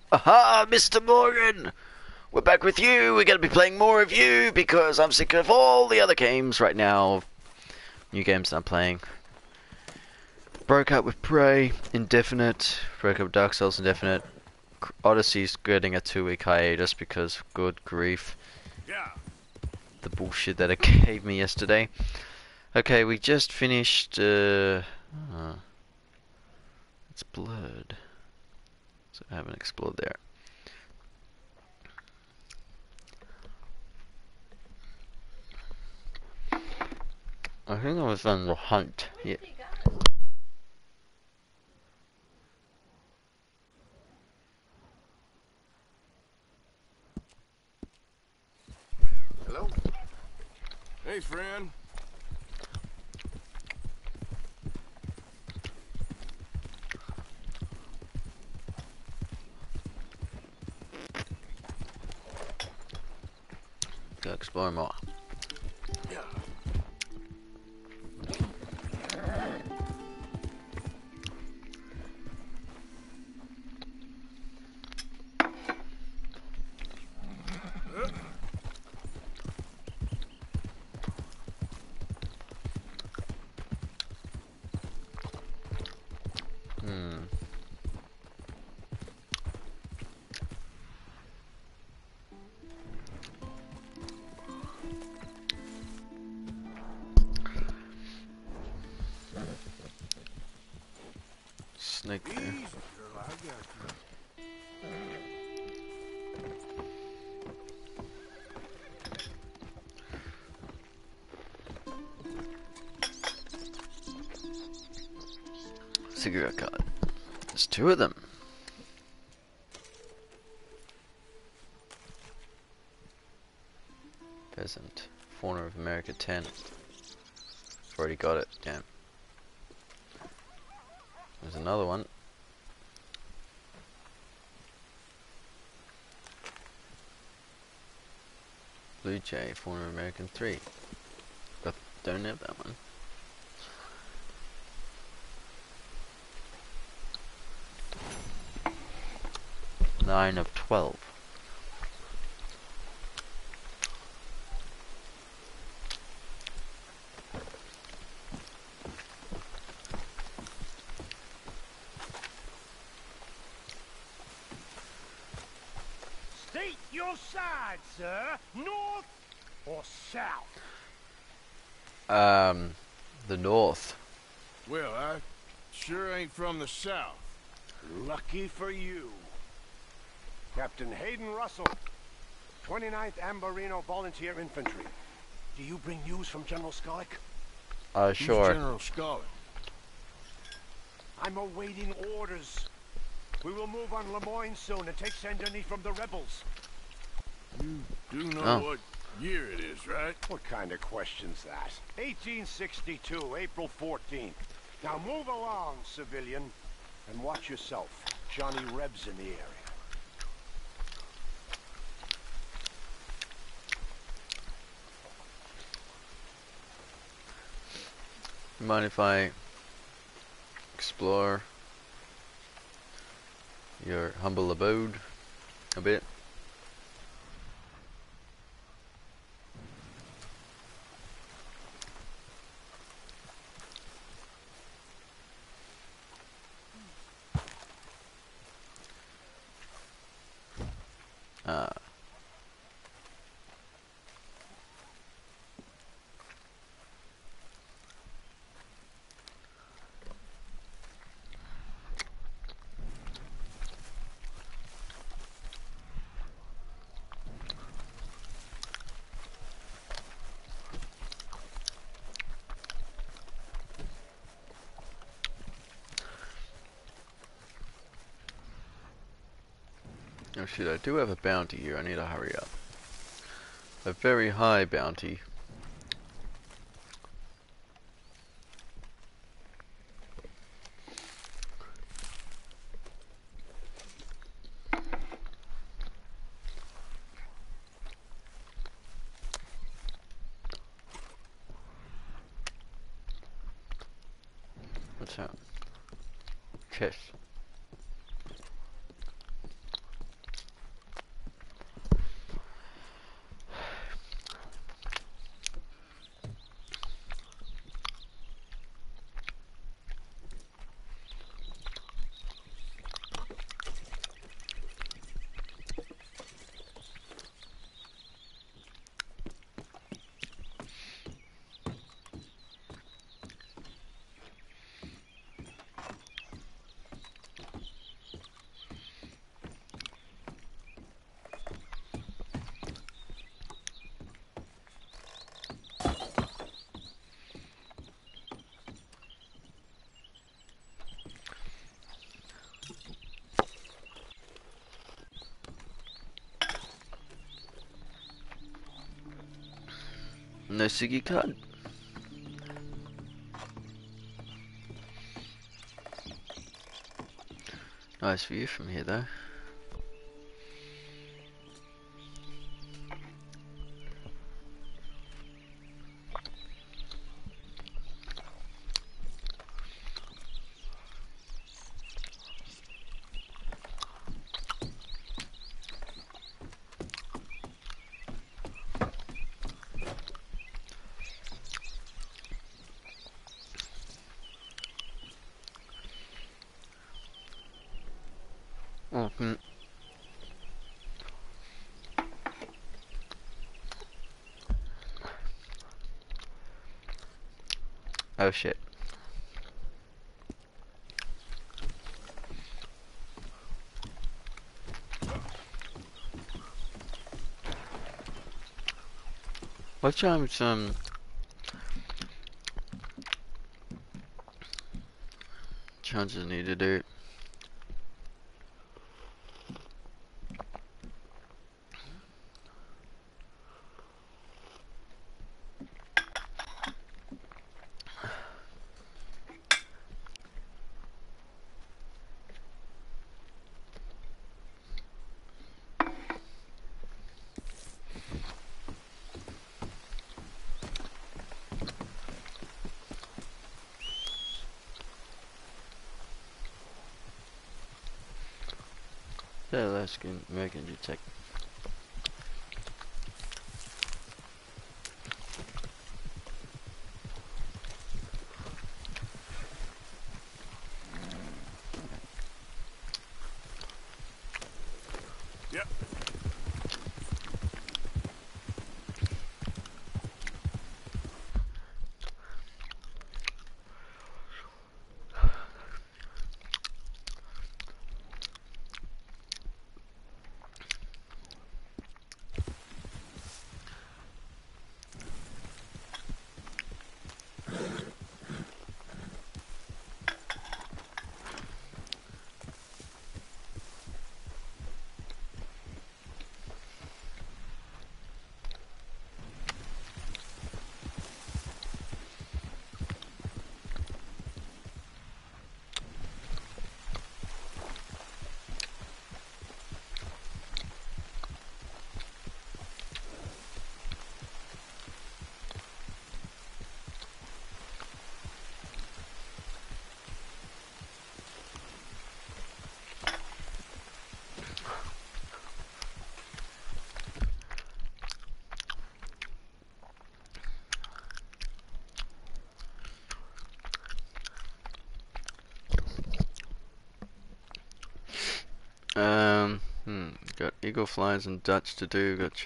Aha, Mr. Morgan! We're back with you. We're going to be playing more of you because I'm sick of all the other games right now. New games that I'm playing. Broke up with Prey, Indefinite. Broke up with Dark Souls, Indefinite. Odyssey's getting a 2-week hiatus because, good grief, Yeah. the bullshit that it gave me yesterday. Okay, we just finished. It's blurred, so I haven't explored there. I think I was on the hunt. Yeah. Hello? Hey, friend. Go explore more. Yeah. Hmm. Snake there. Easy, girl. I got you. Cigarette card. There's 2 of them. Peasant. Fauna of America 10. I've already got it. Damn. There's another one. Blue Jay. Fauna of American 3. But don't have that one. 9 of 12. State your side, sir. North or south? The north. Well, I sure ain't from the south. Lucky for you. Captain Hayden Russell, 29th Ambarino Volunteer Infantry. Do you bring news from General Skollick? Who's Sure. General Skollick? I'm awaiting orders. We will move on Lemoyne soon and take Saint Denis from the rebels. You do know Oh. what year it is, right? What kind of question's that? 1862, April 14th. Now move along, civilian, and watch yourself. Johnny Reb's in the area. Mind if I explore your humble abode a bit? Ah. Oh shit, I do have a bounty here. I need to hurry up. A very high bounty. What's that? Chest. No Siggy card. Nice view from here though. Mm-hmm. Oh shit. What times chances need to do? Yeah, let's get American detect. Yep. Got eagle flies and Dutch to do. Got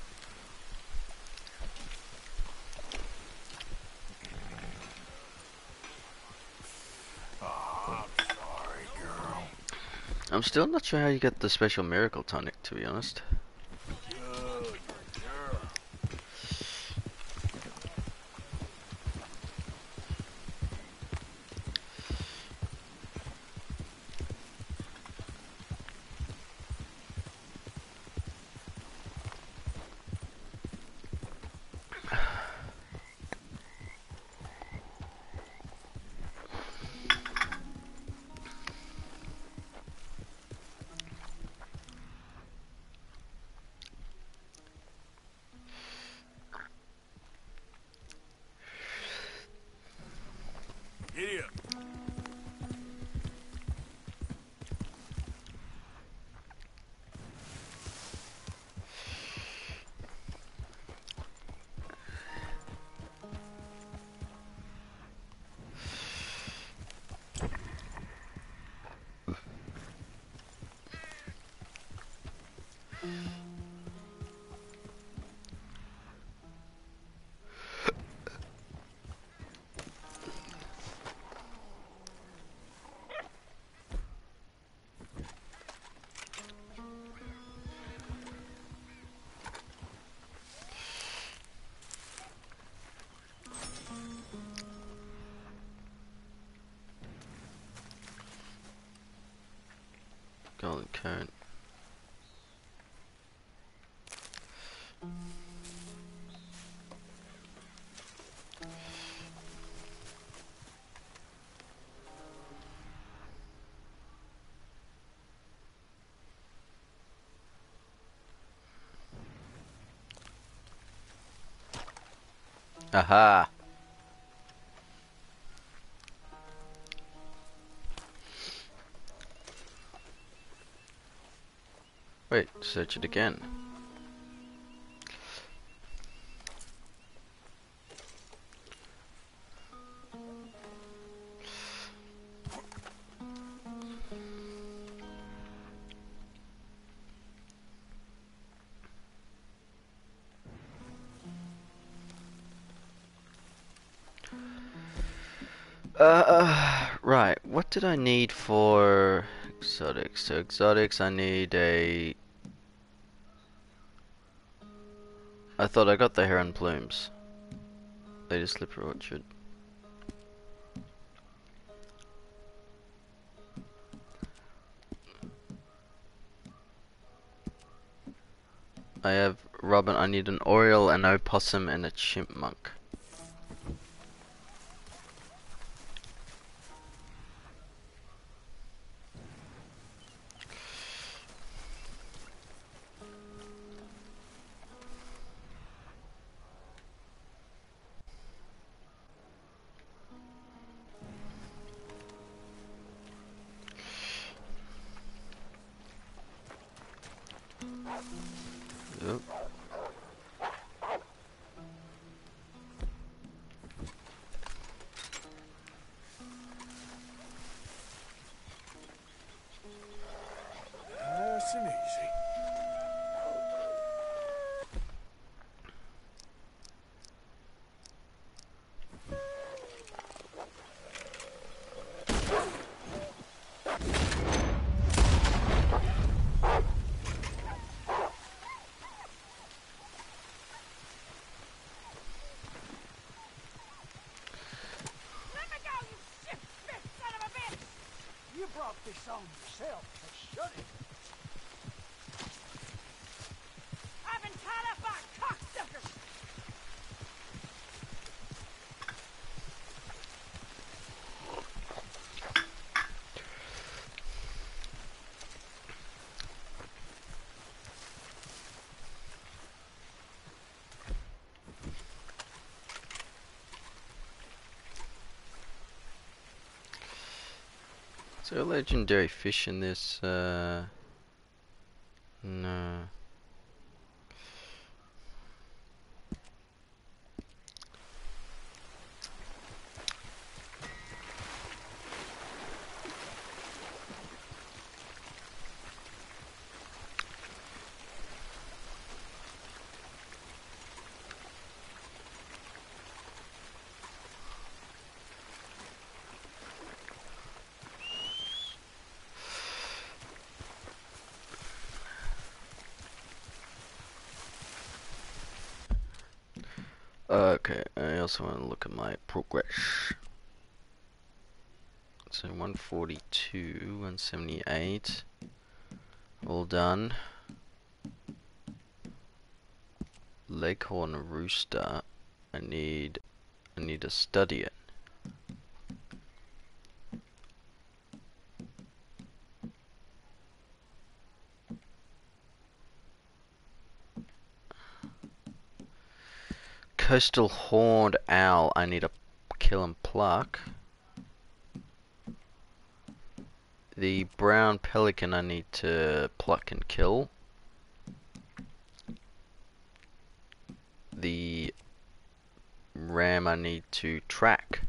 Oh, I'm sorry, girl. I'm still not sure how you get the special miracle tonic, to be honest. Good girl. Giddy up. Golden current. Aha! Wait, search it again. Right, what did I need for exotics? So exotics, I need a... I thought I got the heron plumes. Lady Slipper Orchard. I have robin, I need an oriole, an opossum, and a chipmunk. Yep. Nice and easy. You brought this on yourself, so shut it. I've back, cocksuckers! Is there a legendary fish in this? No. Okay, I also want to look at my progress. So 142, 178, all done. Leghorn Rooster, I need to study it. Coastal Horned Owl, I need to kill and pluck. The brown pelican I need to pluck and kill. The ram I need to track.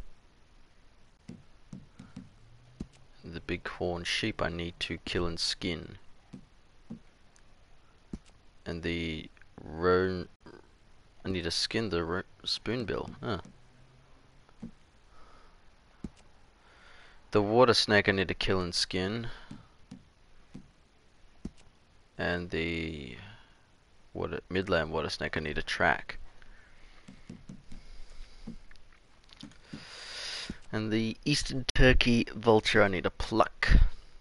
The bighorn sheep I need to kill and skin. And the roan... I need to skin the spoonbill. Huh. The water snake I need to kill and skin. And the midland water snake I need to track. And the eastern turkey vulture I need to pluck.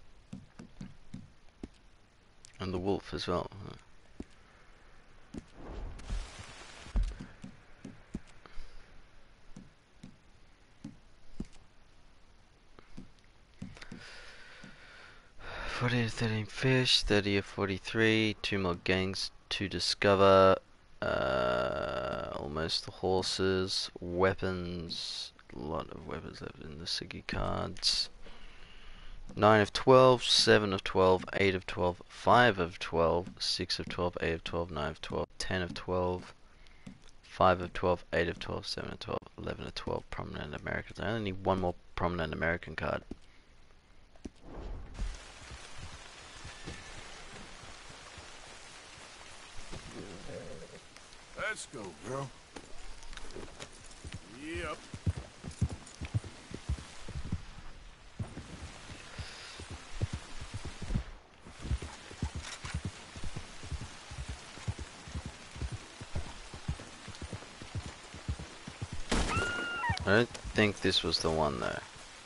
And the wolf as well. Forty to 13 fish, 30 or 43, 2 more gangs to discover, Almost the horses, weapons, a lot of weapons left in the Siggy cards. 9 of 12, 7 of 12, 8 of 12, 5 of 12, 6 of 12, 8 of 12, 9 of 12, 10 of 12, 5 of 12, 8 of 12, 7 of 12, 11 of 12 prominent Americans. I only need one more prominent American card. Let's go, girl. Yep. I don't think this was the one though.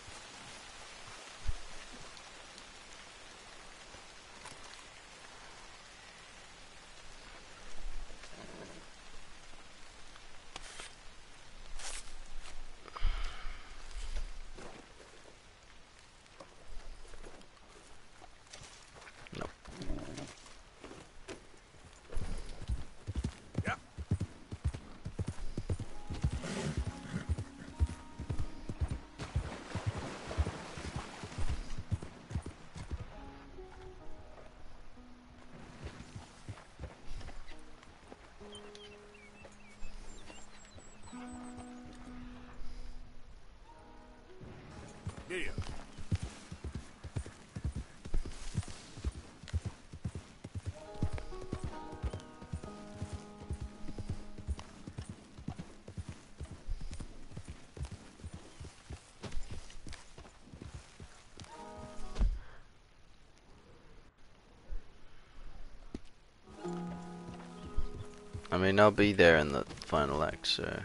Yep. Yeah. I mean, I'll be there in the final act, so...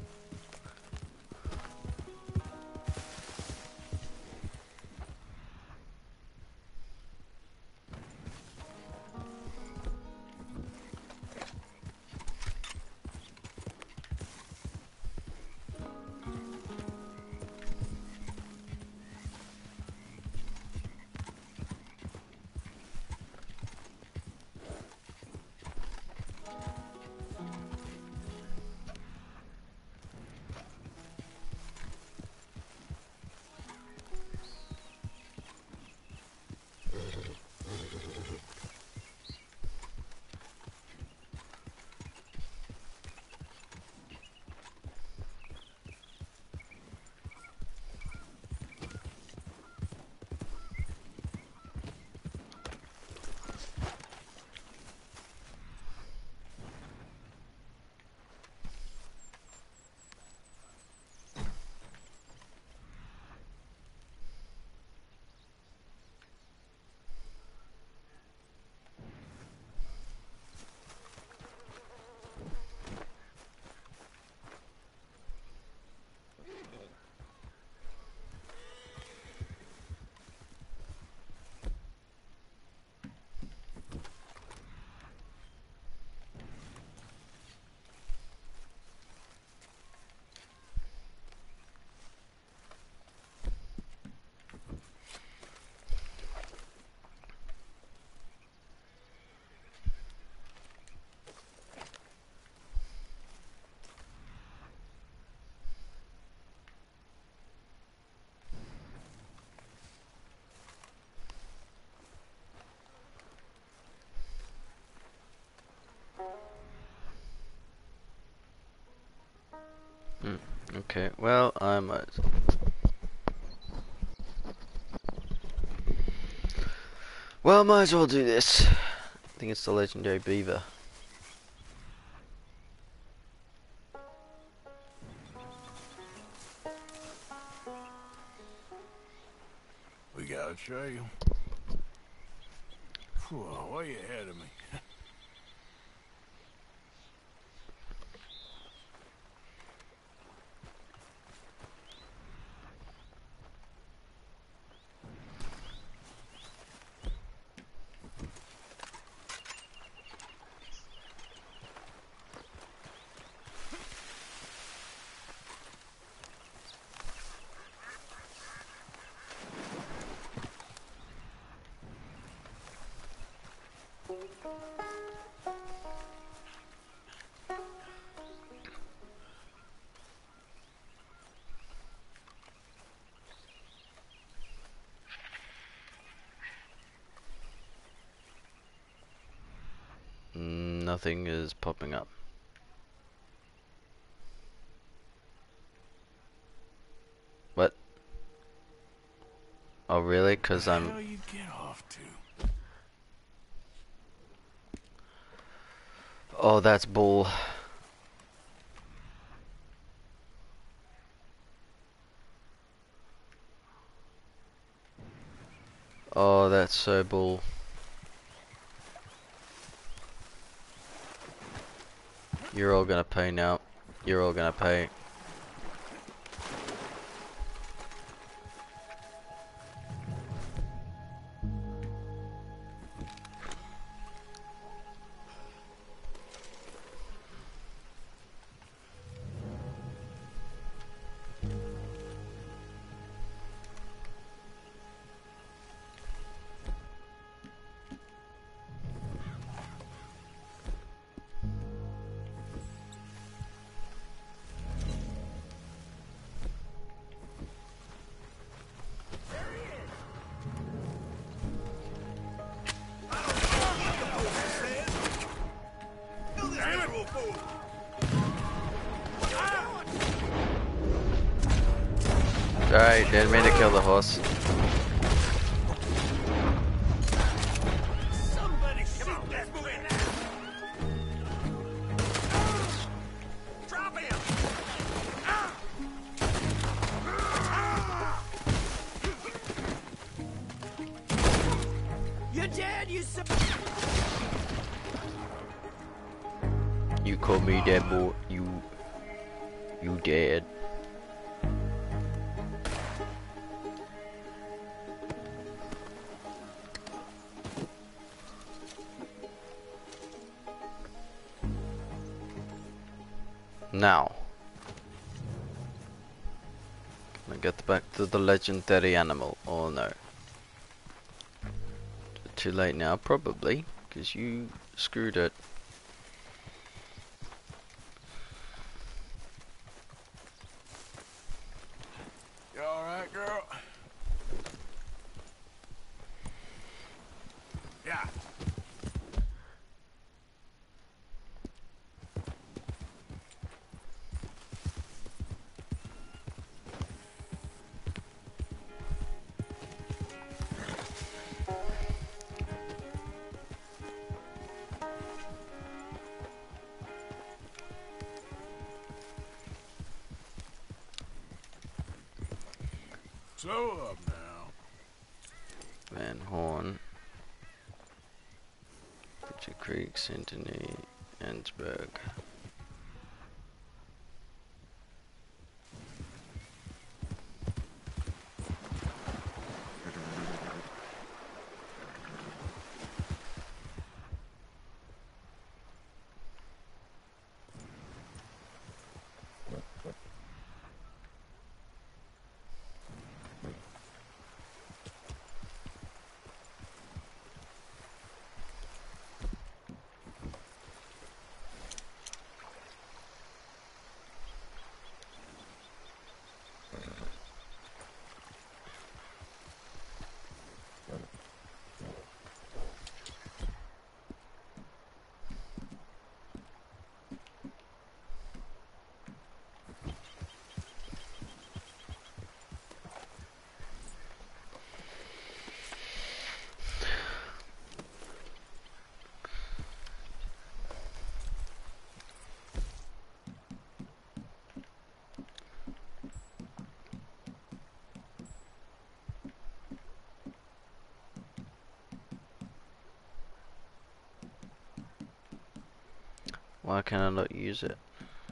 Okay, well, I might... Well, might as well do this. I think it's the legendary beaver. We got a trail. Whoa, way ahead of me. Nothing is popping up. What? Oh really? Cause Where I'm... the hell you get off to? Oh, that's bull. Oh, that's so bull. You're all gonna pay now. You're all gonna pay. Alright, didn't mean to kill the horse. Somebody shoot that thing! Drop him! You're dead, you You call me dead, boy. You dead. Now, can I get back to the legendary animal? Oh no. Too late now, probably, because you screwed it. You alright, girl? Yeah. Slow up now. Van Horn, Butcher Creek, Centenary, Ensberg. Why can I not use it?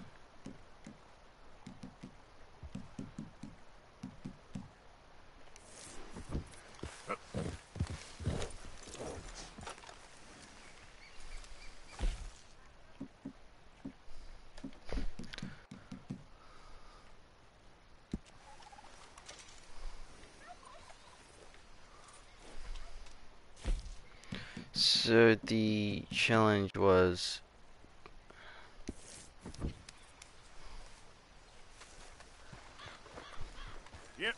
So the challenge was Yep.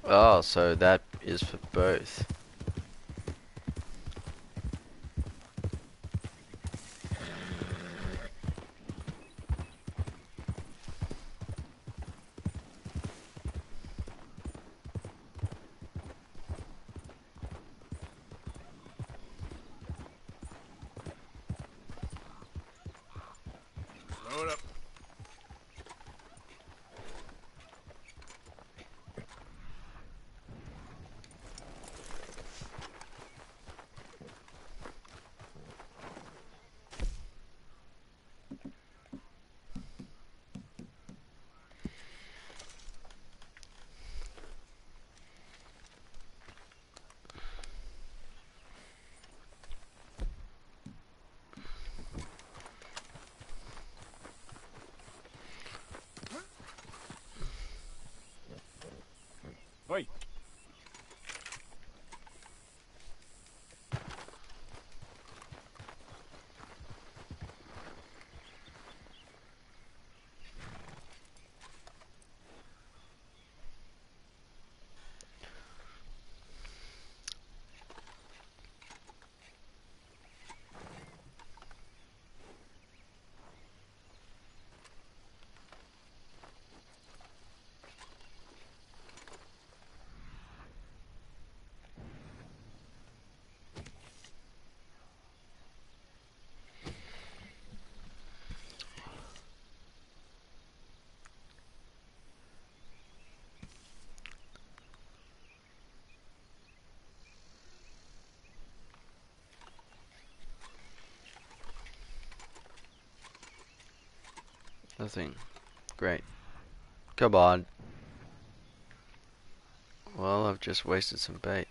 Oh, so that is for both. Slow it up. Wait. Nothing. Great. Come on. Well, I've just wasted some bait.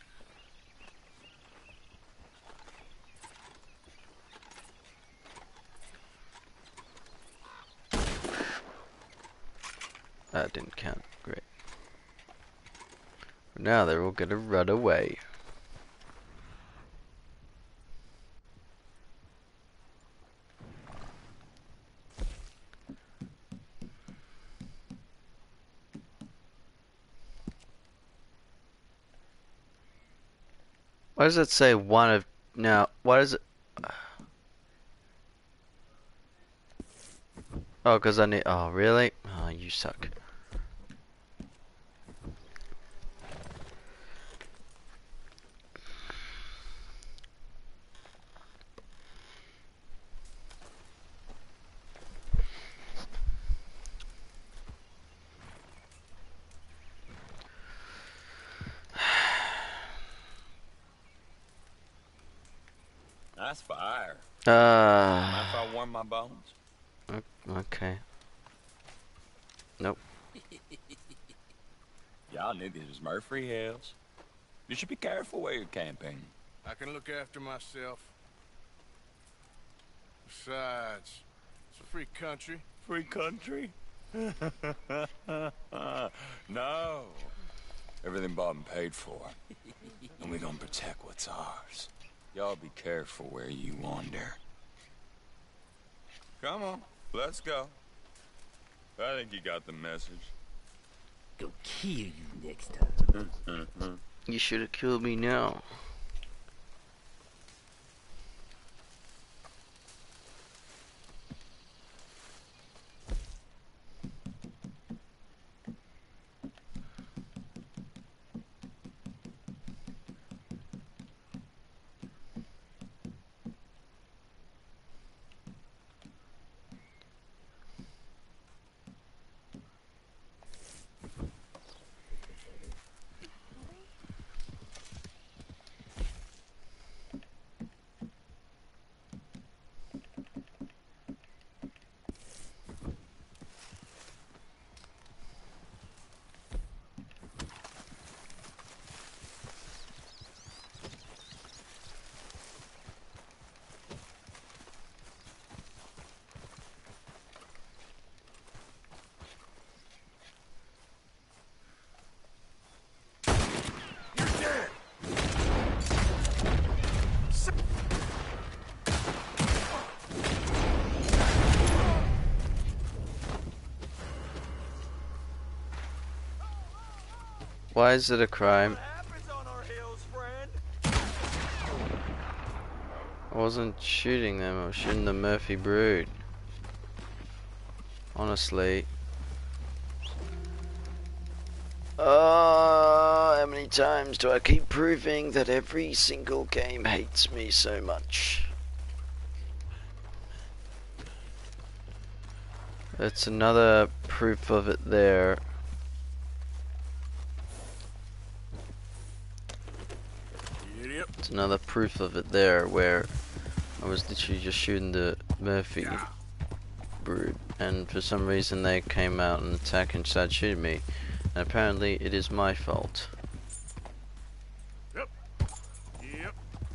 That didn't count. Great. Now they're all gonna run away. Why does it say one of... Now, why does it... Oh, because I need... Oh, really? Oh, you suck. Nice fire. Mind if Uh... I warm my bones? Okay. Nope. Y'all niggas is Murphy Hills. You should be careful where you're camping. I can look after myself. Besides, it's a free country. Free country? No. Everything bought and paid for. And we gonna protect what's ours. Y'all be careful where you wander. Come on, let's go. I think you got the message. Go kill you next time. You should have killed me now. Why is it a crime? happens on our hills, friend? I wasn't shooting them, I was shooting the Murphy brood. Honestly. How many times do I keep proving that every single game hates me so much? It's another proof of it there. Idiot. It's another proof of it there where I was literally just shooting the Murphy brood, and for some reason they came out and attacked and started shooting me, and apparently it is my fault. Yep. Yep.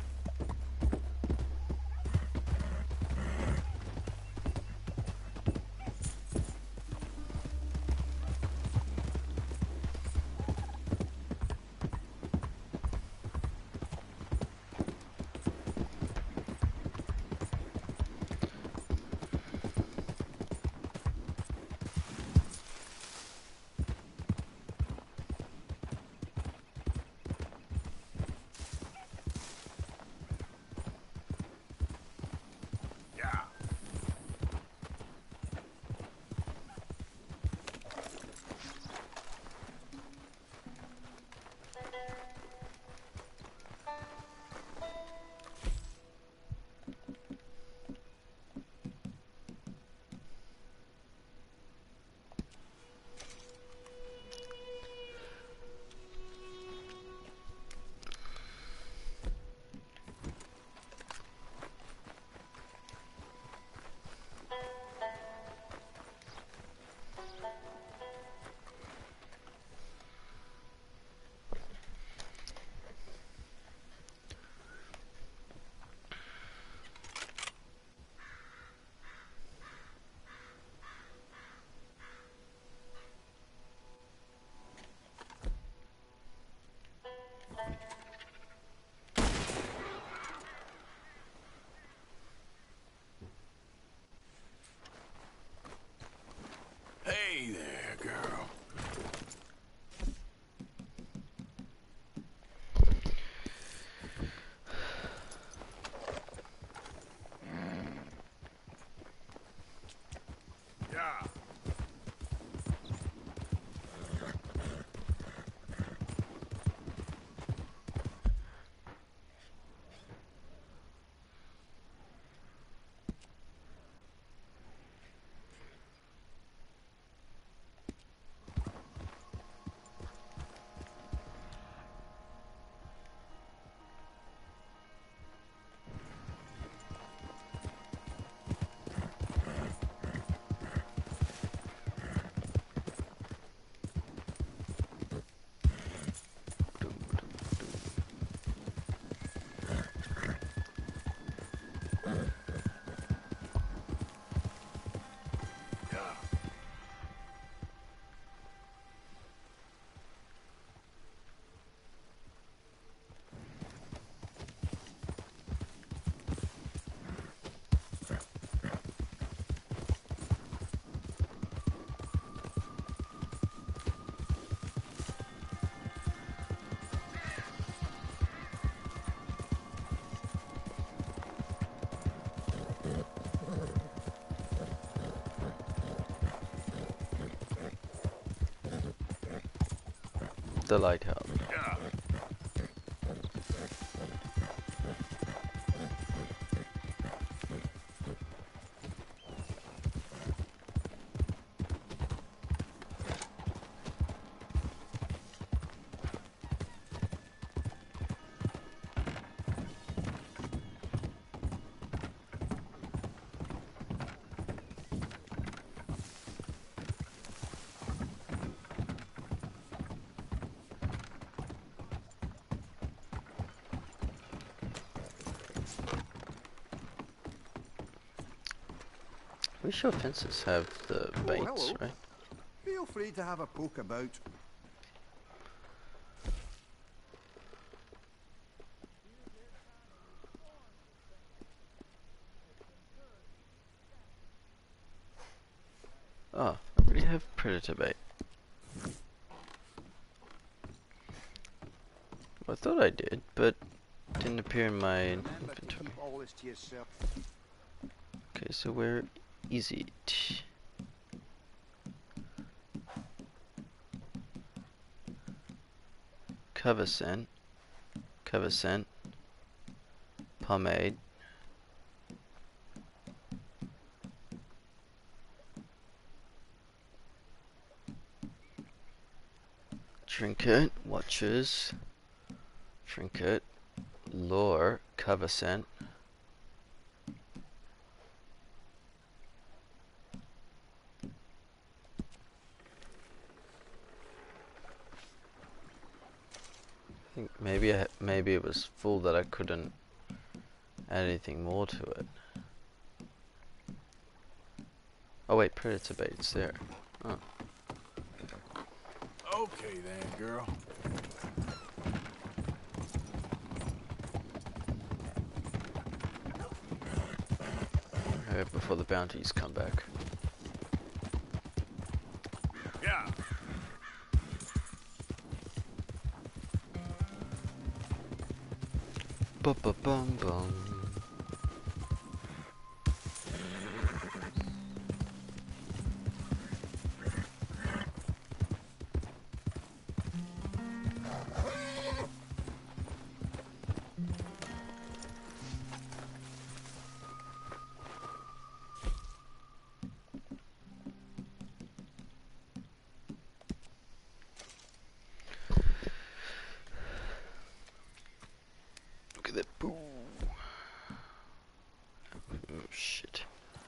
Hey there, girl. Yeah. The lighthouse. Yeah. We sure fences have the baits, hello. right? Feel free to have a poke about. Oh, I already have predator bait. I thought I did, but didn't appear in my Remember to inventory. keep all this to yourself. Okay, so where is it? Cover scent, pomade, trinket, watches, trinket, lore, cover scent. I think maybe it was full that I couldn't add anything more to it. Oh wait, predator bait's there. Oh. Okay then, girl. Before the bounties come back. Yeah. Ba-ba-bum-bum. Look at that boo. Oh shit.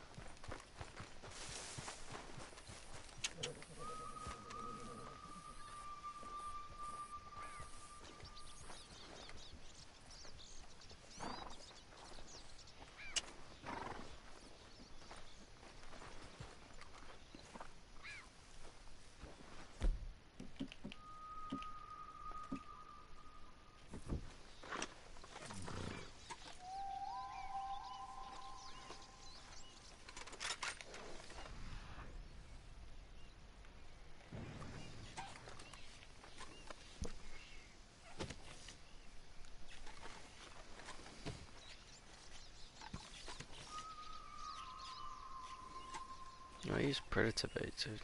I use predator bait too.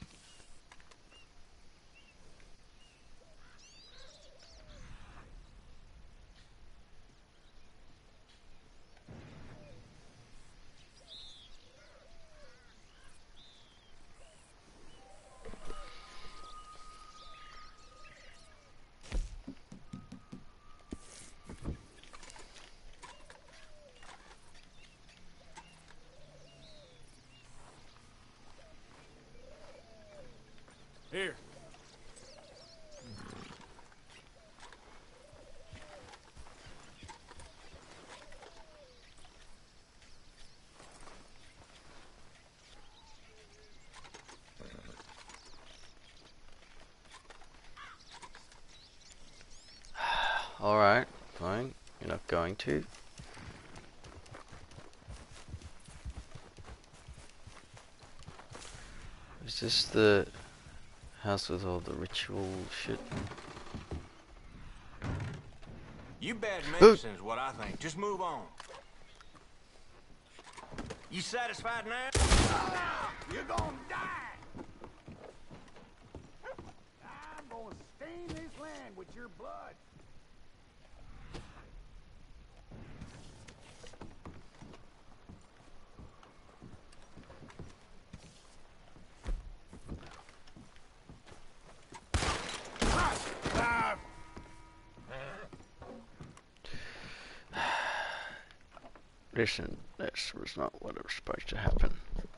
Here. Alright, fine. You're not going to. Is this the house with all the ritual shit? You bad medicine is what I think. Just move on. You satisfied now? You're gonna die! I'm gonna stain this land with your blood. Listen, this was not what was supposed to happen.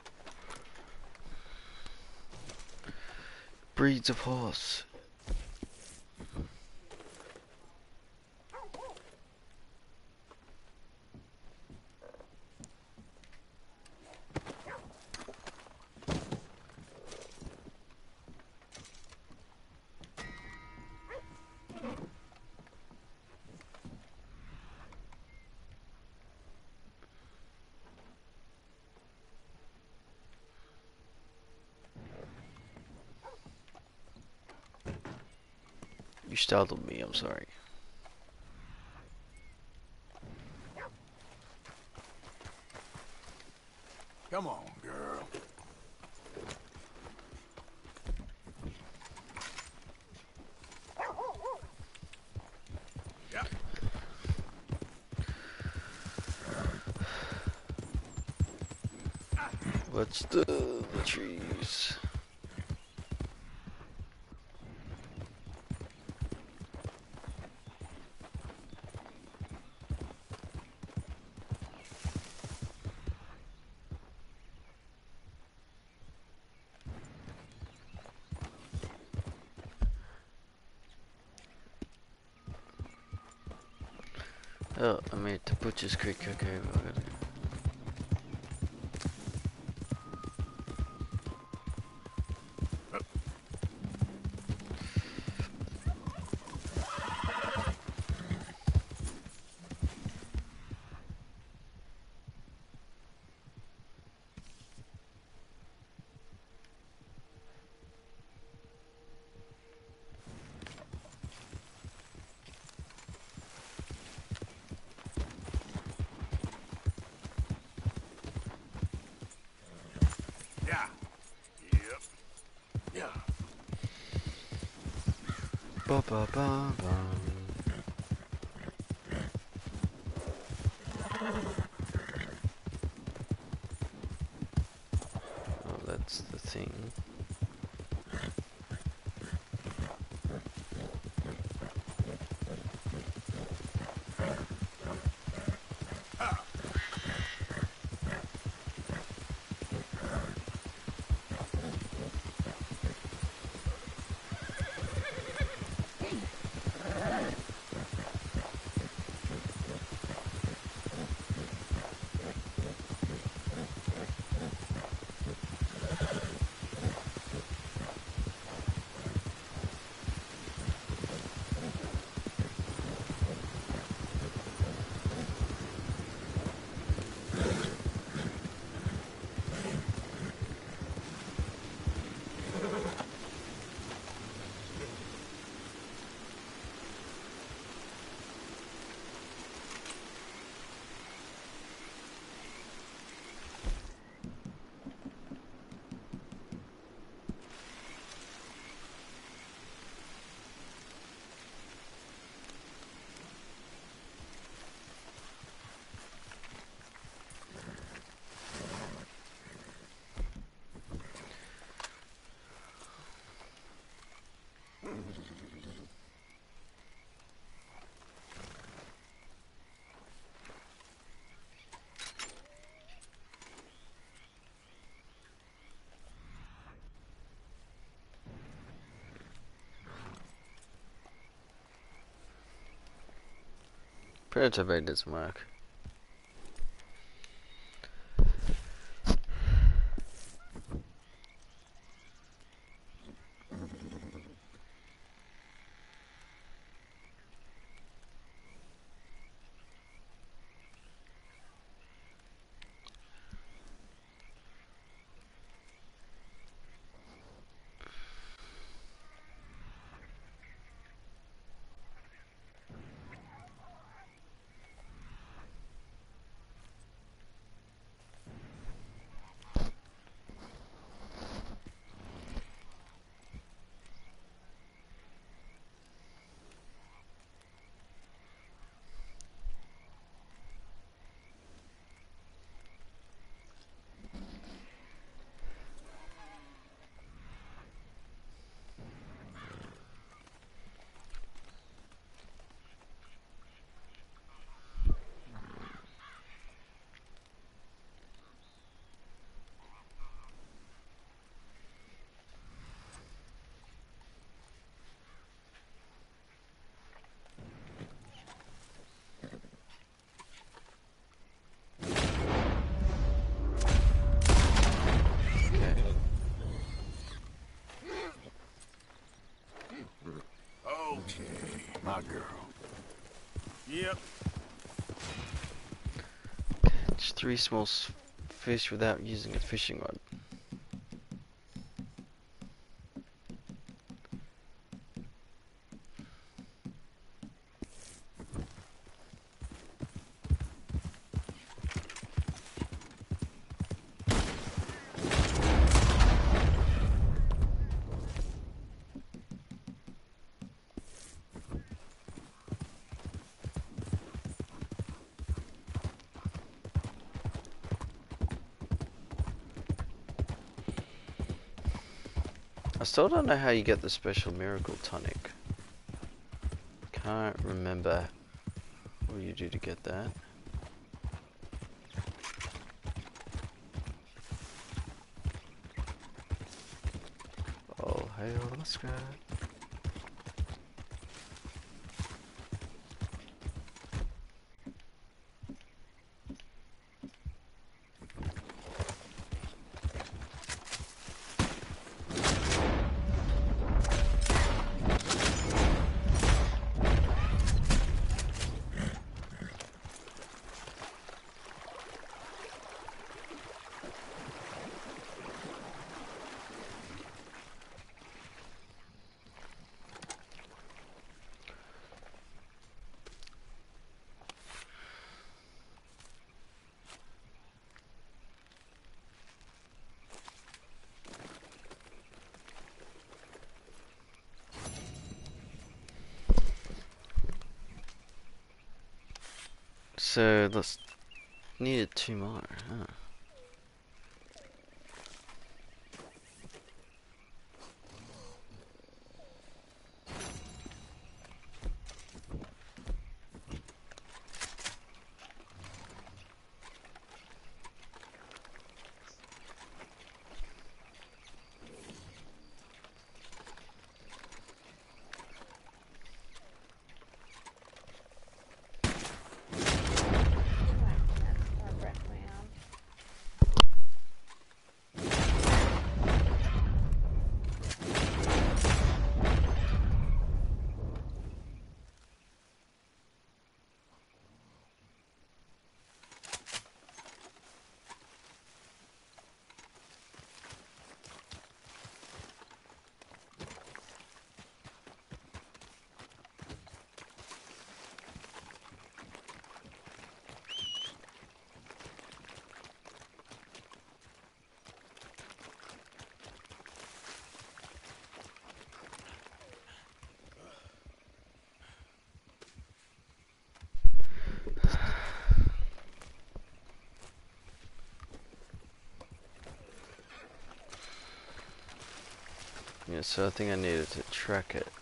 Breeds of horse. You startled me, I'm sorry. 'Cause Come on, girl. Yeah. What's the trees? Oh, I made it to Butcher's Creek. Okay, well, I gotta... Yeah. Yep. Yeah. Ba ba ba ba. Oh, that's the thing. Predator bait doesn't work. Okay, my girl. Yep. Catch 3 small fish without using a fishing rod. I still don't know how you get the special miracle tonic. Can't remember what you do to get that. Oh, hail the sky. So let's needed 2 more, huh? Yeah, so I think I needed to track it.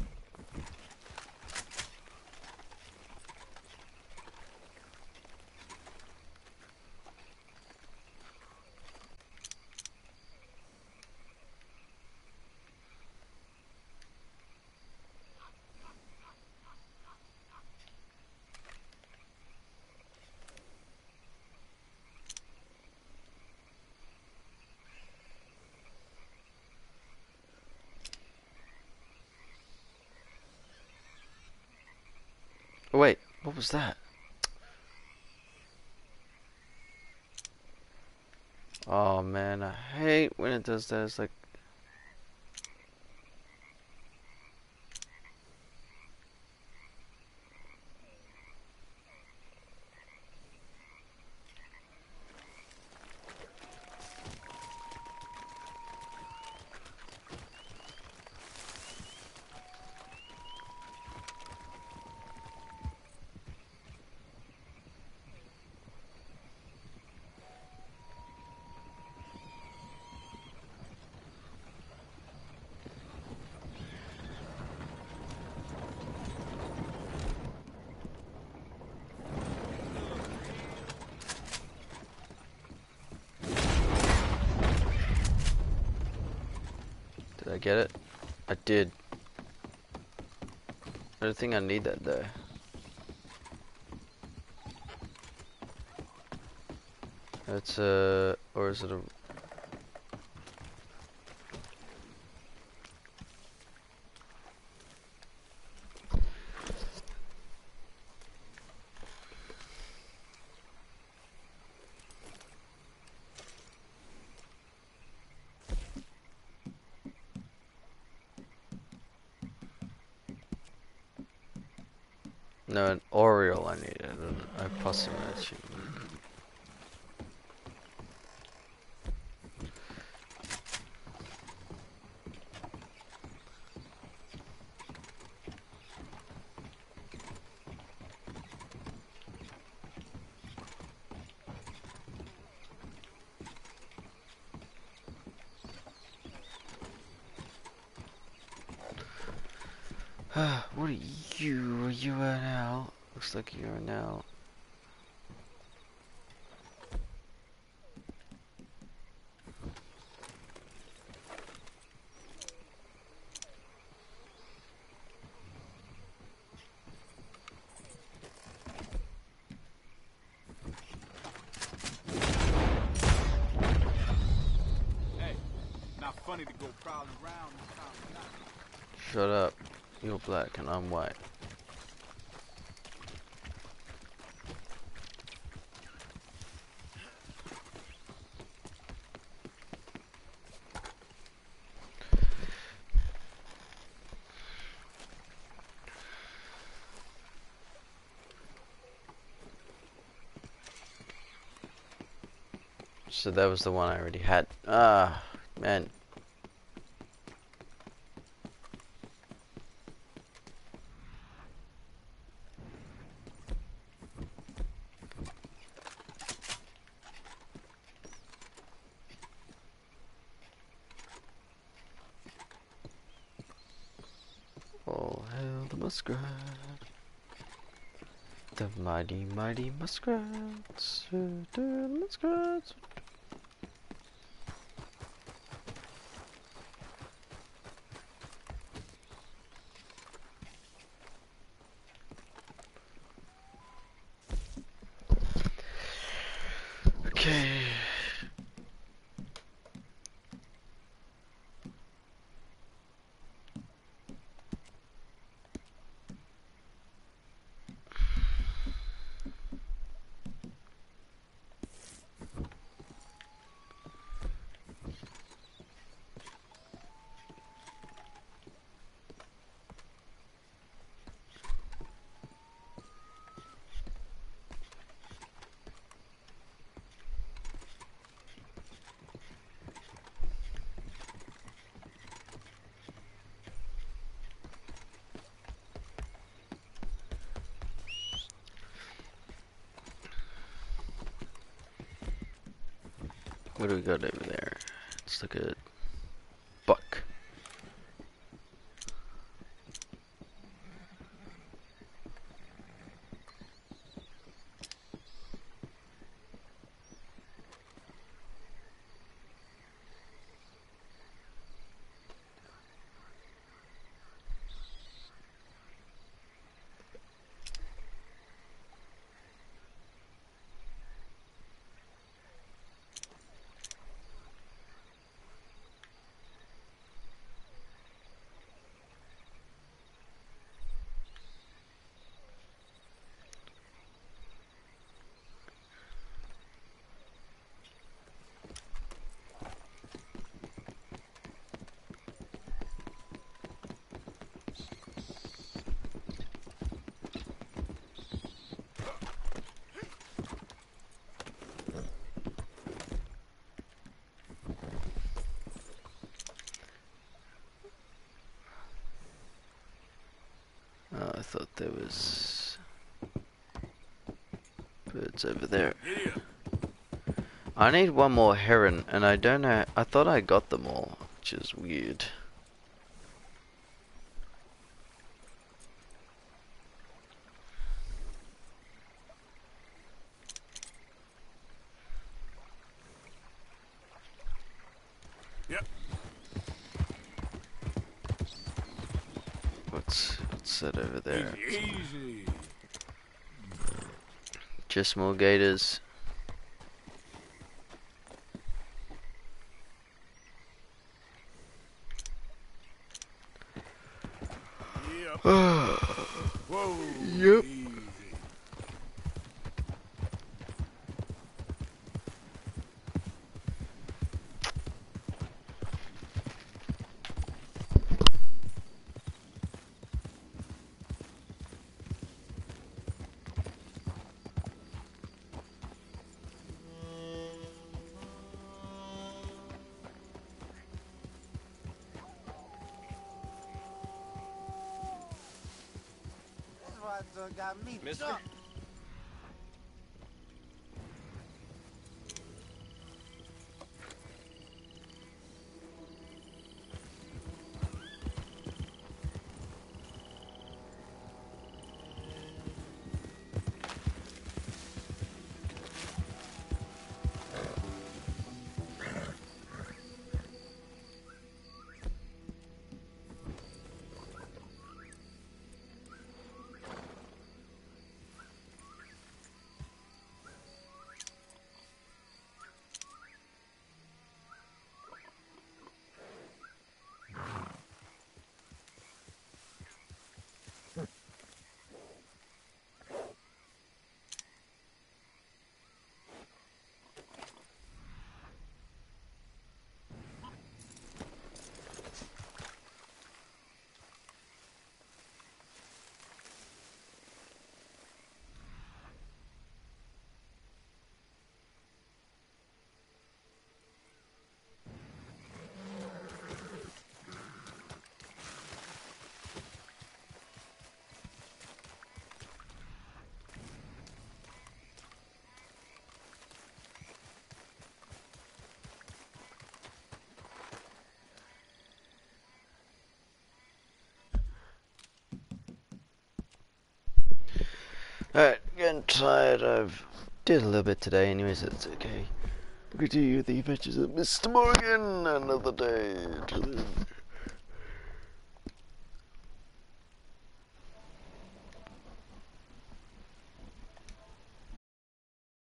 Oh, wait, what was that? Oh man, I hate when it does that. It's like, did I get it? I did. I don't think I need that though. It's a, or is it a? No, an Oriole I needed, an opossum achievement. What are you? Are you an owl? Looks like you're an owl. Hey, not funny to go prowling around this time of night. Shut up. You're black and I'm white. So that was the one I already had. Ah, man. All hail the muskrat. The mighty, mighty muskrats. The muskrats. Okay. What do we got over there? Let's look at buck. I thought there was birds over there. I need one more heron, and I don't know. I thought I got them all, which is weird. Yep. What's that over there? Easy. Just more gators. Yep. Yep. Whoa. Easy. Mister? Alright, getting tired. I've did a little bit today anyways, it's okay. We'll continue the adventures of Mr. Morgan another day.